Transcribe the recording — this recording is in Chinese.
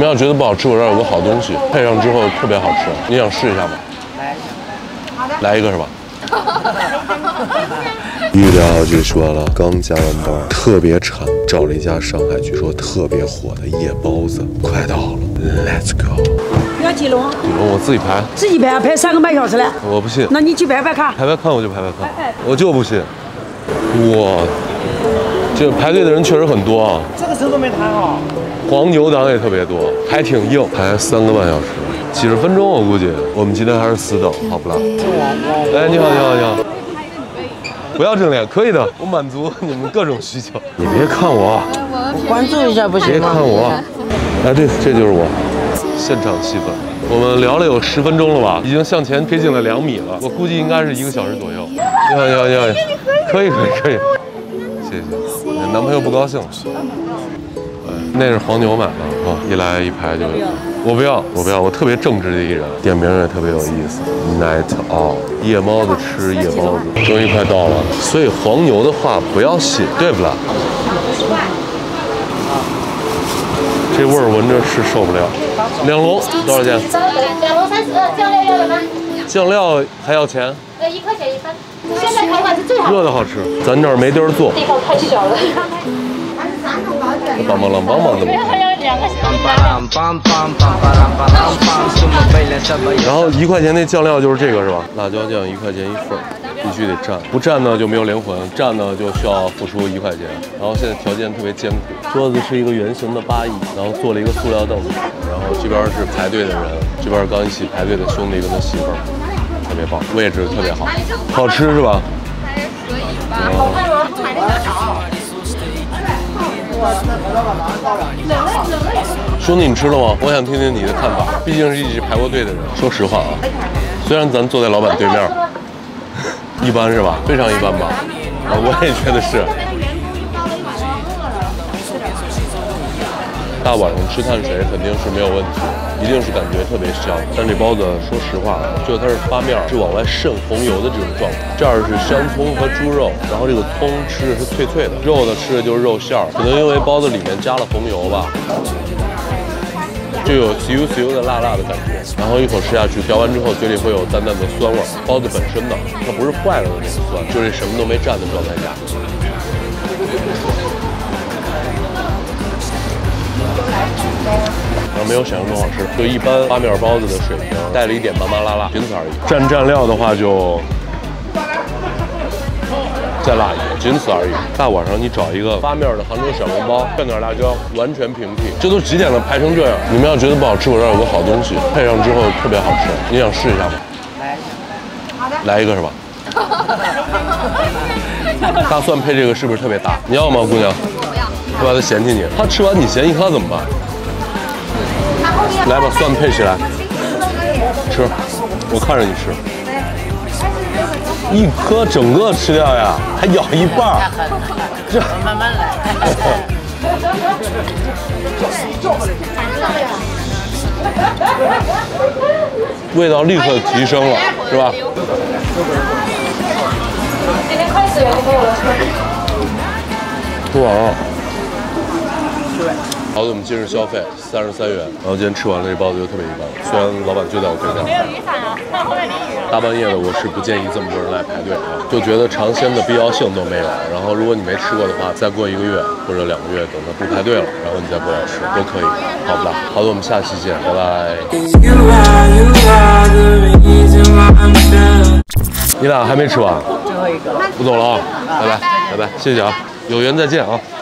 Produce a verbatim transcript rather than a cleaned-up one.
们要觉得不好吃，我这儿有个好东西，配上之后特别好吃。你想试一下吗？来一下。好的。来一个是吧？预料就说了，刚加完班，特别馋，找了一家上海据说特别火的夜包子，快到了 ，Let's go。 要几笼？ 几笼我自己排。 自己排排三个半小时了。 我不信。 那你去排排看。 排排看我就排排看，我就不信。哇，这排队的人确实很多啊。 这个时候都没谈好。 黄牛党也特别多，还挺硬，排三个半小时，几十分钟我估计。我们今天还是死等，好不啦？哎，你好，你好，你好。不要正脸，可以的，我满足你们各种需求。你别看我， 我关注一下不行吗？ 别看我。哎，对，这就是我。现场气氛，我们聊了有十分钟了吧，已经向前推进了两米了，我估计应该是一个小时左右。你好，你好，你好，可以，可以，可以。谢谢。男朋友不高兴了。那是黄牛买的啊，一来一排就，我不要，我不要，我特别正直的一人，点名也特别有意思。Night out， 夜猫子吃夜包子，终于快到了。所以黄牛的话不要信，对不啦？这味儿闻着是受不了。两笼多少钱？ 两笼三十，酱料要了吗？ 酱料还要钱？ 呃，一块钱一份。现在开馆是最好。 热的好吃，咱这儿没地儿坐。 地方太小了。 帮忙了，帮忙的。 还有两个小然后一块钱那酱料就是这个是吧？辣椒酱一块钱一份，必须得蘸，不蘸呢就没有灵魂，蘸呢就需要付出一块钱。然后现在条件特别艰苦，桌子是一个圆形的八椅，然后坐了一个塑料凳子，然后这边是排队的人，这边刚一起排队的兄弟跟他媳妇儿，特别棒，位置特别好，好吃是吧？ 还可以吧。好看吗？买的小炒。 兄弟，你吃了吗？我想听听你的看法，毕竟是一起排过队的人。说实话啊，虽然咱坐在老板对面，一般是吧？非常一般吧？啊，我也觉得是。大晚上吃碳水肯定是没有问题，一定是感觉特别香。但这包子，说实话，就它是发面是往外渗红油的这种状态。这儿是香葱和猪肉，然后这个葱吃的是脆脆的，肉呢吃的就是肉馅儿。可能因为包子里面加了红油吧，就有咻咻的辣辣的感觉。然后一口吃下去，嚼完之后嘴里会有淡淡的酸味。包子本身呢，它不是坏了的那种酸，就是什么都没蘸的状态下。然后没有想象中好吃，就一般发面包子的水平，带了一点麻麻辣辣，仅此而已。蘸蘸料的话就再辣一点，仅此而已。大晚上你找一个发面的杭州小笼包，蘸点辣椒，完全平替。这都几点了，排成这样，你们要觉得不好吃，我这儿有个好东西，配上之后特别好吃。你想试一下吗？来一下。好的。来一个是吧？大蒜配这个是不是特别搭？你要吗，姑娘？不要。不要他嫌弃你，他吃完你嫌弃他怎么办？来把蒜配起来，吃，我看着你吃，一颗整个吃掉呀，还咬一半，这慢慢来。 味道立刻提升了，是吧？ 今天快死人给我了。 哇！好的，我们今日消费三十三元，然后今天吃完了这包子就特别一般，虽然老板就在我对面。没有雨伞啊，看后面淋雨了。大半夜的，我是不建议这么多人来排队啊，就觉得尝鲜的必要性都没有。然后如果你没吃过的话，再过一个月或者两个月，等它不排队了，然后你再过来吃都可以，好不啦？好的，我们下期见，拜拜。你俩还没吃完？最后一个。我走了啊，拜拜拜拜，谢谢啊，有缘再见啊。